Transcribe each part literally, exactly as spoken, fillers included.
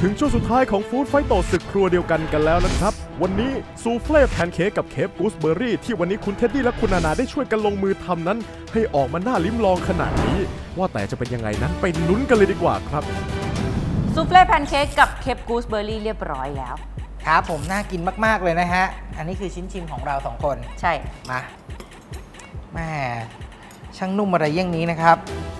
ถึงช่วงสุดท้ายของฟู้ดไฟโตศึกครัวเดียวกันกันแล้วนะครับวันนี้ซูเฟ่แพนเค้กกับเคปกูสเบอร์รี่ที่วันนี้คุณเท็ดดี้และคุณนานาได้ช่วยกันลงมือทำนั้นให้ออกมาน่าลิ้มลองขนาดนี้ว่าแต่จะเป็นยังไงนั้นไปลุ้นกันเลยดีกว่าครับซูเฟ่แพนเค้กกับเคปกูสเบอร์รี่เรียบร้อยแล้วครับผมน่ากินมากๆเลยนะฮะอันนี้คือชิ้นชิมของเราสองคนใช่มาแม่ช่างนุ่มอะไรเยี่ยงนี้นะครับ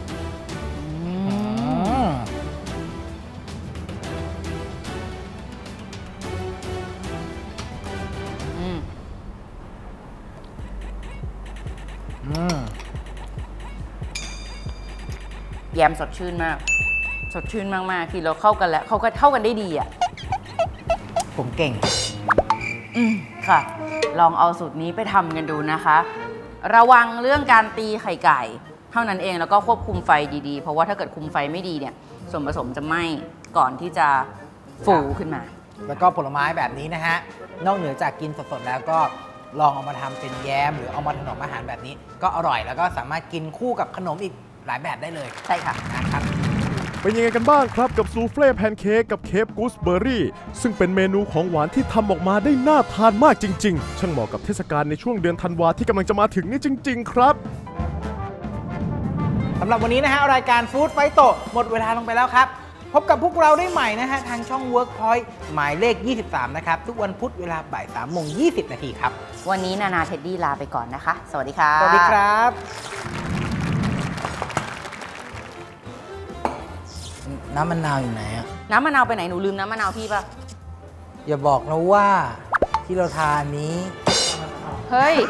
แยมสดชื่นมากสดชื่นมากๆที่เราเข้ากันแล้วเขาก็เข้ากันได้ดีอ่ะผมเก่งอืมค่ะลองเอาสูตรนี้ไปทำกันดูนะคะระวังเรื่องการตีไข่ไก่เท่านั้นเองแล้วก็ควบคุมไฟดีๆเพราะว่าถ้าเกิดคุมไฟไม่ดีเนี่ยส่วนผสมจะไหม้ก่อนที่จะฟูขึ้นมาแล้วก็ผลไม้แบบนี้นะฮะนอกเหนือจากกินสดๆแล้วก็ลองเอามาทำเป็นแยมหรือเอามาถนอมอาหารแบบนี้ก็อร่อยแล้วก็สามารถกินคู่กับขนมอีกหลายแบบได้เลยใช่ค่ะนะครับเป็นยังไงกันบ้างครับกับซูเฟ่แพนเค้กกับเคปกูสเบอร์รี่ซึ่งเป็นเมนูของหวานที่ทำออกมาได้น่าทานมากจริงๆช่างเหมาะกับเทศกาลในช่วงเดือนธันวาที่กำลังจะมาถึงนี่จริงๆครับสำหรับวันนี้นะฮะรายการฟู้ดไฟโตหมดเวลาลงไปแล้วครับพบกับพวกเราได้ใหม่นะฮะทางช่อง Workpoint หมายเลขยี่สิบสามนะครับทุกวันพุธเวลาบ่ายสามโมงยี่สิบนาทีครับวันนี้นานาเท็ดดี้ลาไปก่อนนะคะสวัสดีค่ะสวัสดีครับน้ำมะนาวอยู่ไหนอะน้ำมะนาวไปไหนหนูลืมน้ำมะนาวพี่ปะอย่าบอกนะว่าที่เราทานนี้เฮ้ย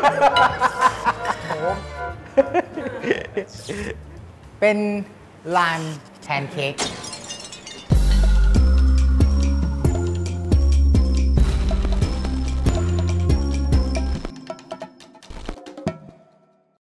เป็นลานแพนเค้ก